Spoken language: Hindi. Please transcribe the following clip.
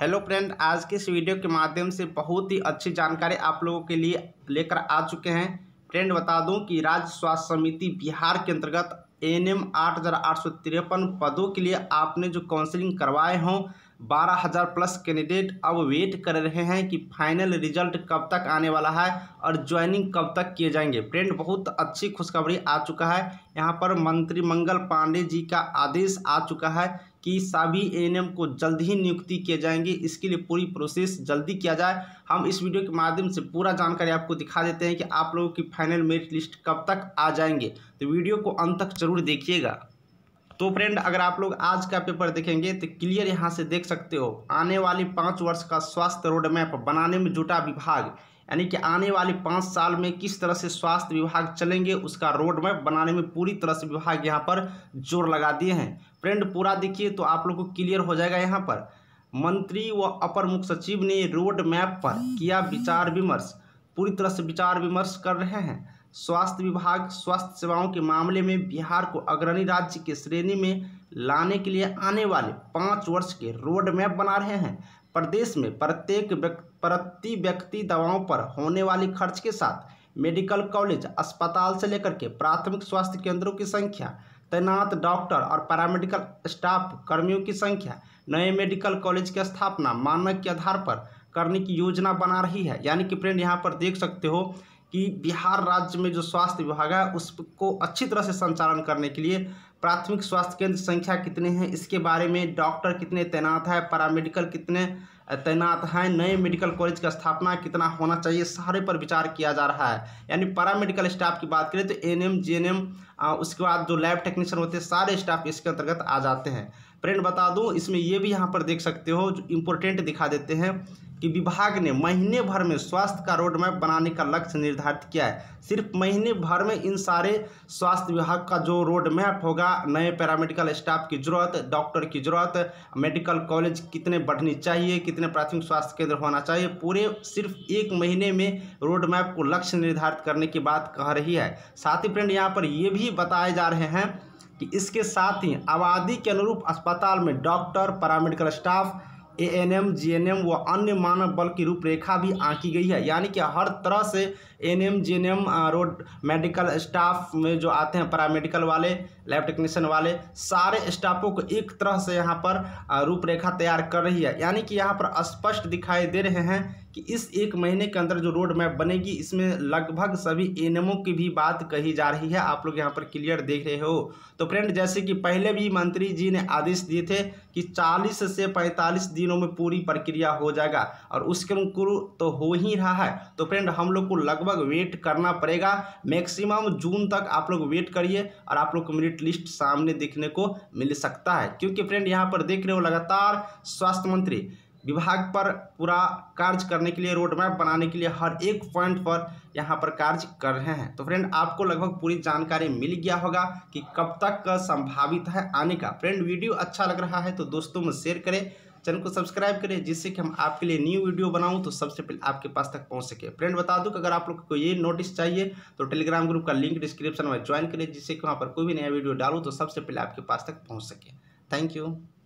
हेलो फ्रेंड, आज के इस वीडियो के माध्यम से बहुत ही अच्छी जानकारी आप लोगों के लिए लेकर आ चुके हैं। फ्रेंड बता दूं कि राज्य स्वास्थ्य समिति बिहार के अंतर्गत एएनएम 8,853 पदों के लिए आपने जो काउंसलिंग करवाए हों 12,000 प्लस कैंडिडेट अब वेट कर रहे हैं कि फाइनल रिजल्ट कब तक आने वाला है और ज्वाइनिंग कब तक किए जाएंगे। फ्रेंड बहुत अच्छी खुशखबरी आ चुका है। यहाँ पर मंत्री मंगल पांडे जी का आदेश आ चुका है कि सभी एएनएम को जल्द ही नियुक्ति किए जाएंगे। इसके लिए पूरी प्रोसेस जल्दी किया जाए। हम इस वीडियो के माध्यम से पूरा जानकारी आपको दिखा देते हैं कि आप लोगों की फाइनल मेरिट लिस्ट कब तक आ जाएंगे, तो वीडियो को अंत तक जरूर देखिएगा। तो फ्रेंड अगर आप लोग आज का पेपर देखेंगे तो क्लियर यहाँ से देख सकते हो, आने वाली 5 वर्ष का स्वास्थ्य रोड मैप बनाने में जुटा विभाग, यानी कि आने वाले 5 साल में किस तरह से स्वास्थ्य विभाग चलेंगे उसका रोड मैप बनाने में पूरी तरह से विभाग यहाँ पर जोर लगा दिए हैं। फ्रेंड पूरा देखिए तो आप लोग को क्लियर हो जाएगा। यहाँ पर मंत्री व अपर मुख्य सचिव ने रोड मैप पर किया विचार विमर्श, पूरी तरह से विचार विमर्श कर रहे हैं। स्वास्थ्य विभाग स्वास्थ्य सेवाओं के मामले में बिहार को अग्रणी राज्य की श्रेणी में लाने के लिए आने वाले 5 वर्ष के रोड मैप बना रहे हैं। प्रदेश में प्रति व्यक्ति दवाओं पर होने वाली खर्च के साथ मेडिकल कॉलेज अस्पताल से लेकर के प्राथमिक स्वास्थ्य केंद्रों की संख्या, तैनात डॉक्टर और पैरामेडिकल स्टाफ कर्मियों की संख्या, नए मेडिकल कॉलेज की स्थापना मानक के आधार पर करने की योजना बना रही है। यानी कि फ्रेंड यहाँ पर देख सकते हो कि बिहार राज्य में जो स्वास्थ्य विभाग है उसको अच्छी तरह से संचालन करने के लिए प्राथमिक स्वास्थ्य केंद्र संख्या कितने हैं इसके बारे में, डॉक्टर कितने तैनात है, पैरामेडिकल कितने तैनात हैं, नए मेडिकल कॉलेज का स्थापना कितना होना चाहिए, सारे पर विचार किया जा रहा है। यानी पैरामेडिकल स्टाफ की बात करें तो एएनएम जीएनएम उसके बाद जो लैब टेक्नीशियन होते हैं सारे स्टाफ इसके अंतर्गत आ जाते हैं। फ्रेंड बता दूं इसमें ये भी यहाँ पर देख सकते हो जो इम्पोर्टेंट दिखा देते हैं कि विभाग ने महीने भर में स्वास्थ्य का रोड मैप बनाने का लक्ष्य निर्धारित किया है। सिर्फ महीने भर में इन सारे स्वास्थ्य विभाग का जो रोड मैप होगा, नए पैरामेडिकल स्टाफ की जरूरत, डॉक्टर की जरूरत, मेडिकल कॉलेज कितने बढ़नी चाहिए, कितने प्राथमिक स्वास्थ्य केंद्र होना चाहिए, पूरे सिर्फ 1 महीने में रोड मैप को लक्ष्य निर्धारित करने की बात कह रही है। साथ ही फ्रेंड यहाँ पर ये भी बताए जा रहे हैं कि इसके साथ ही आबादी के अनुरूप अस्पताल में doctor, paramedical staff, ANM GNM व अन्य मानव बल की रूपरेखा भी आंकी गई है। यानी कि हर तरह से ANM GNM road medical staff में जो आते हैं पैरामेडिकल वाले, लैब टेक्नीशियन वाले, सारे स्टाफों को एक तरह से यहाँ पर रूपरेखा तैयार कर रही है। यानी कि यहाँ पर स्पष्ट दिखाई दे रहे हैं कि इस 1 महीने के अंदर जो रोड मैप बनेगी इसमें लगभग सभी एएनएमओ की भी बात कही जा रही है। आप लोग यहाँ पर क्लियर देख रहे हो। तो फ्रेंड जैसे कि पहले भी मंत्री जी ने आदेश दिए थे कि 40 से 45 दिनों में पूरी प्रक्रिया हो जाएगा और उसके अनुकूल तो हो ही रहा है। तो फ्रेंड हम लोग को लगभग वेट करना पड़ेगा, मैक्सिमम जून तक आप लोग वेट करिए और आप लोग को मेरिट लिस्ट सामने देखने को मिल सकता है। क्योंकि फ्रेंड यहाँ पर देख रहे हो लगातार स्वास्थ्य मंत्री विभाग पर पूरा कार्य करने के लिए, रोड मैप बनाने के लिए हर एक पॉइंट पर यहाँ पर कार्य कर रहे हैं। तो फ्रेंड आपको लगभग पूरी जानकारी मिल गया होगा कि कब तक संभावित है आने का। फ्रेंड वीडियो अच्छा लग रहा है तो दोस्तों में शेयर करें, चैनल को सब्सक्राइब करें जिससे कि हम आपके लिए न्यू वीडियो बनाऊं तो सबसे पहले आपके पास तक पहुंच सके। फ्रेंड बता दूं कि अगर आप लोग को ये नोटिस चाहिए तो टेलीग्राम ग्रुप का लिंक डिस्क्रिप्शन में ज्वाइन करें जिससे कि वहाँ पर कोई भी नया वीडियो डालूं तो सबसे पहले आपके पास तक पहुँच सके। Thank you.